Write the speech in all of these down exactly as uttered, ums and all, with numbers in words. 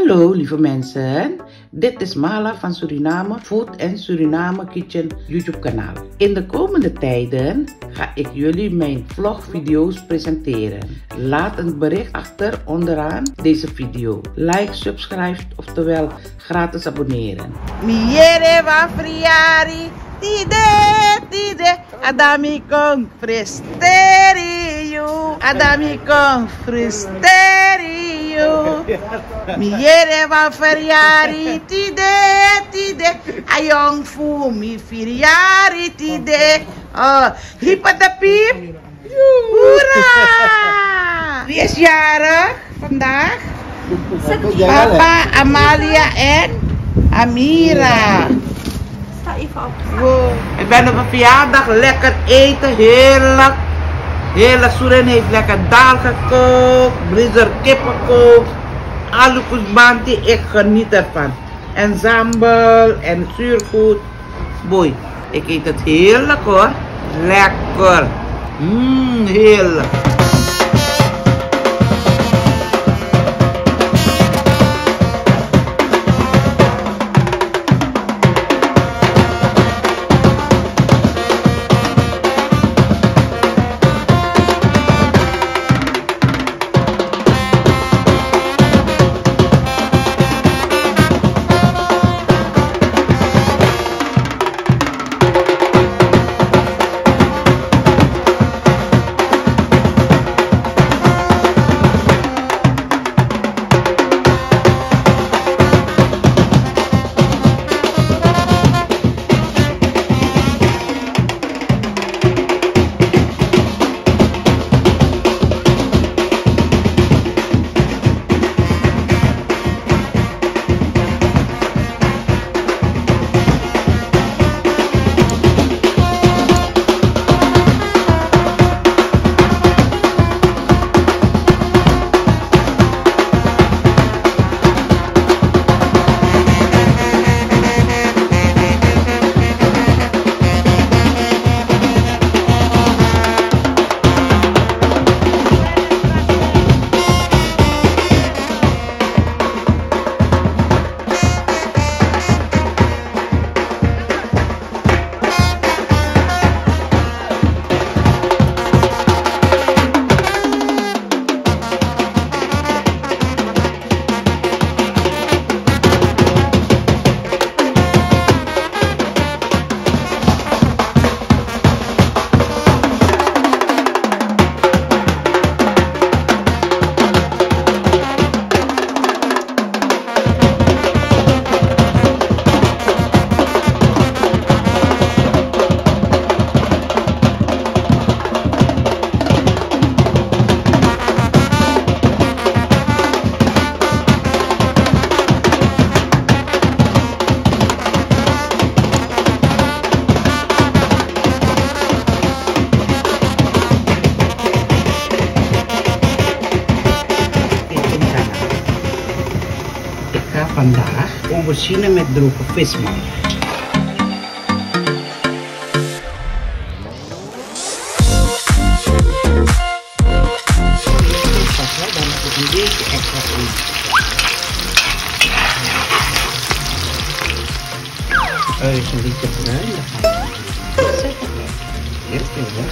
Hallo lieve mensen, dit is Mala van Suriname Food en Suriname Kitchen YouTube kanaal. In de komende tijden ga ik jullie mijn vlogvideo's presenteren. Laat een bericht achter onderaan deze video. Like, subscribe, oftewel gratis abonneren. Miere van verjari, tide, tide, adami kong fresterio, adami kong fresterio. Miere van verjari, tide, tide, ayong fu mi verjari, tide. Oh, hipa de piep. Hoera! Wie is jarig vandaag? Papa, Amalia en Amira. Sta even op. Wow. Ik ben op een verjaardag, lekker eten, heerlijk. Heerlijk, Soeren heeft lekker daal gekookt, blizzard kippenkook, alukusbanti, ik geniet ervan. En zambal en zuurgoed. Boei, ik eet het heerlijk hoor. Lekker. Mmm, heerlijk. Vandaag aubergine met droge visman. Dan moet ik een beetje extra in. Er is een beetje bruin, dan gaan we zetten. Heel veel hè.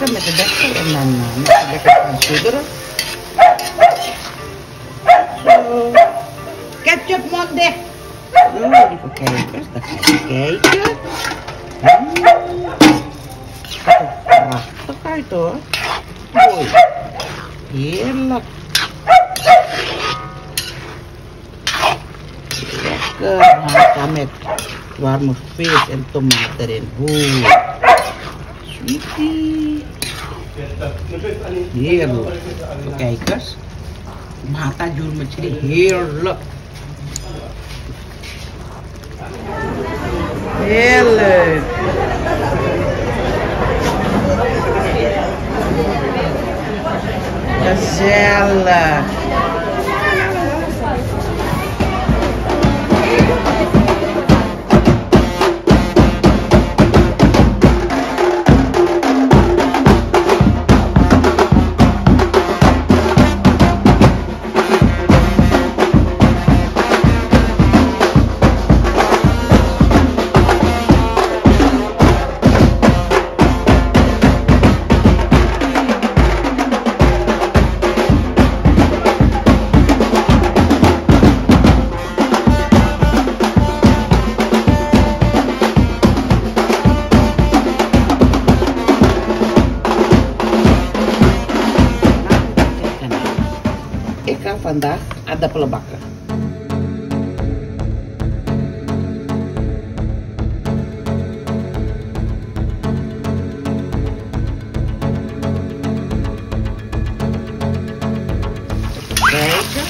maken met de deksel en dan uh, moet je lekker gaan sudderen. Zo. Ketchup mond dicht. Zo, even kijken. Dan ga je kijken. Hmm. Dat ziet er prachtig uit hoor. Mooi. Heerlijk. Lekker. Gaan met warme vis en tomaat erin. Oeh. Sweetie. Heerlijk. Kijk eens. Mata jul met jullie. Heerlijk. Heerlijk. Gezellig. Ik ga vandaag aardappelen bakken. Kijken.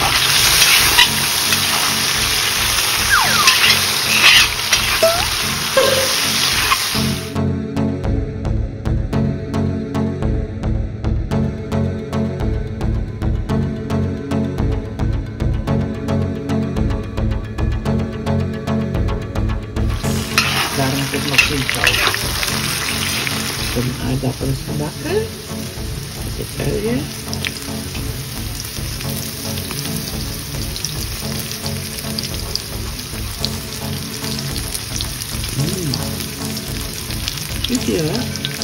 Daarom heb ik nog geen saus. De aardappelen is gebakken. Dit uien. Mmm. Ziet je hè?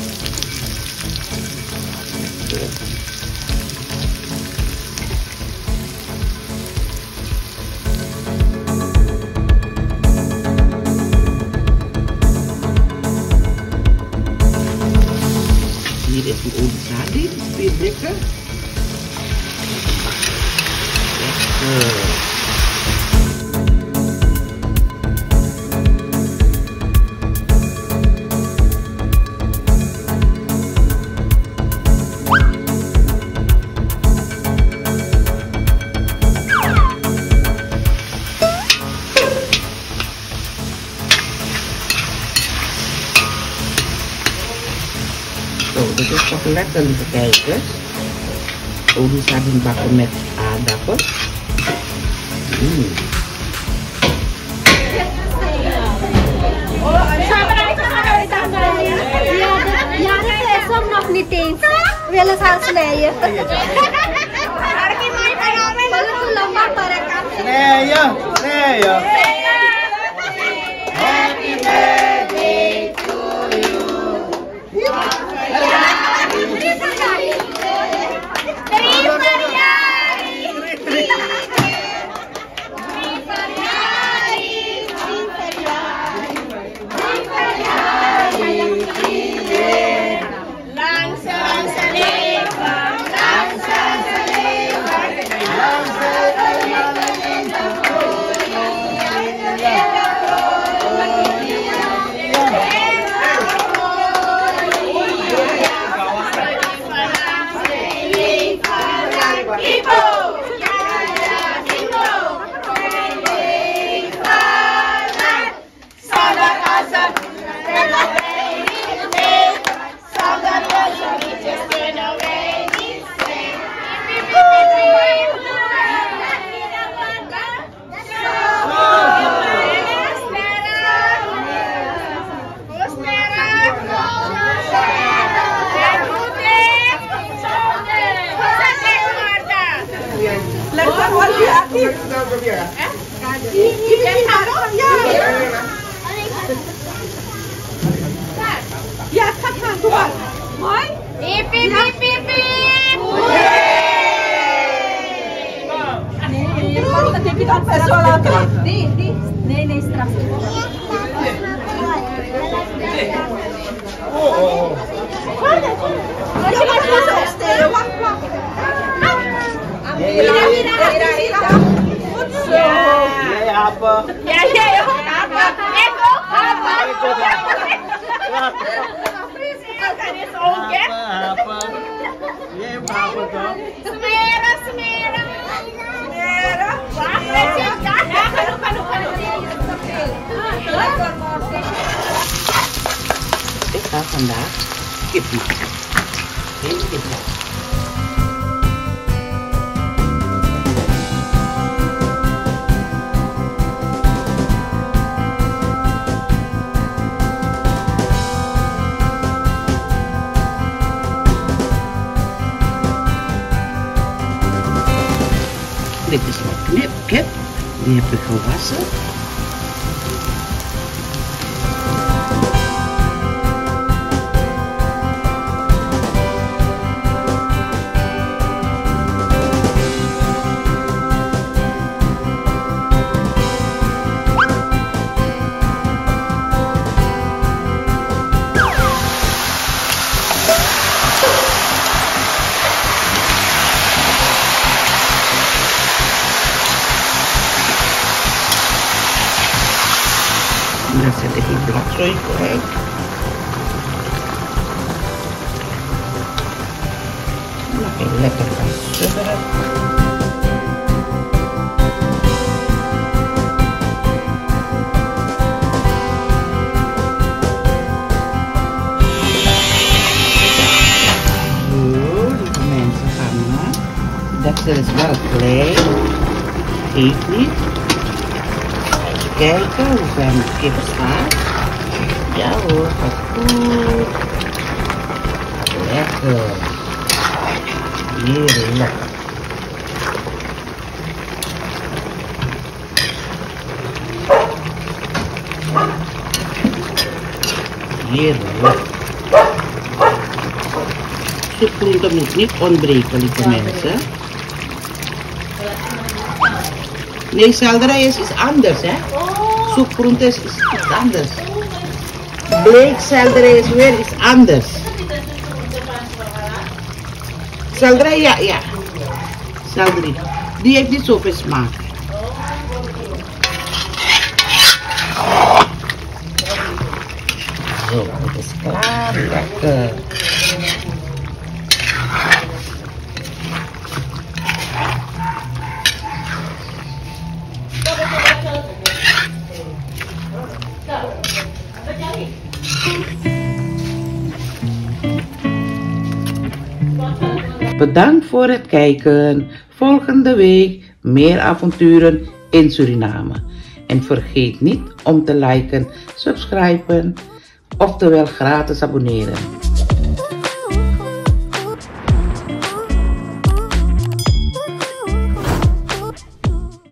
Hier is een olie sardien, twee blikken. Lekker. Zo, dit is toch lekker, lieve kijkers. Olie sardien bakken met aardappel. Mm. Ja, dat is hem nog niet eens. Willen ze haar snijden? Snijden, snijden. Happy birthday to you. Ja, het gaat gaan. Doe maar. Mooi. Piep, piep, piep, piep, piep. Nee, dat heb je dan best wel laten. Nee, nee, nee, nee, straks. Oh, oh. Wacht, wacht, wacht, wacht. Mira, mira, mira, mira. Goed zo. Jij happen. Ja, jij ook happen. Ik ook happen. Ik ook happen. Dat is ook, hè? Happen. Jij ook happen toch? Smeren, smeren. Smeren. Wacht, weet je. Ja, genoeg, genoeg, genoeg. Ik ga vandaag kip maken. Geen kip maken. Dit is mijn knipkip. Die heb ik gewassen. Dan zet ik die blokzooi kwijt. Dan ga je lekker gaan sudderen. Zo, lieve mensen, gaan we. Dat is wel klein. Geeft niet. Kijken hoe ver mijn kip staat. Ja hoor, gaat goed. Lekker. Heerlijk. Heerlijk. Soepgroente moet niet ontbreken, lieve mensen. Nee, selderij is iets anders, hè? Soepgroente is iets anders. Bleekselderij is weer iets anders. Selderij, ja, ja. Selderij. Die heeft niet zoveel smaak. Zo, het is klaar. Lekker. Bedankt voor het kijken. Volgende week meer avonturen in Suriname. En vergeet niet om te liken, subscriben, oftewel gratis abonneren.